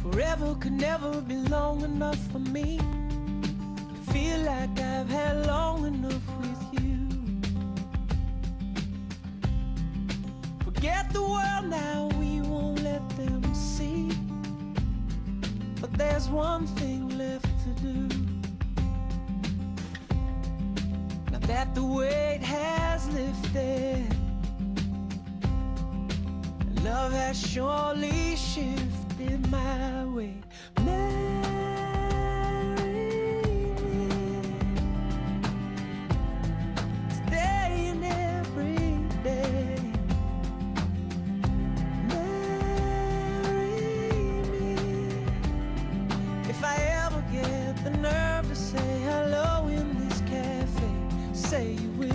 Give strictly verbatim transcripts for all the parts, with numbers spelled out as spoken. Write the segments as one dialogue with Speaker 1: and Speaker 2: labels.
Speaker 1: Forever could never be long enough for me. Feel like I've had long enough with you. Forget the world now, we won't let them see. But there's one thing left to do. Now that the weight has lifted, love has surely shifted my way. Marry me, staying every day. Marry me, if I ever get the nerve to say hello in this cafe, say you will.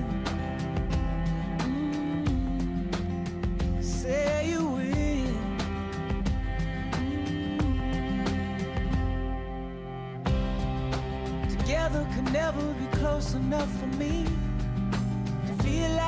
Speaker 1: Say you will. Together could never be close enough for me to feel like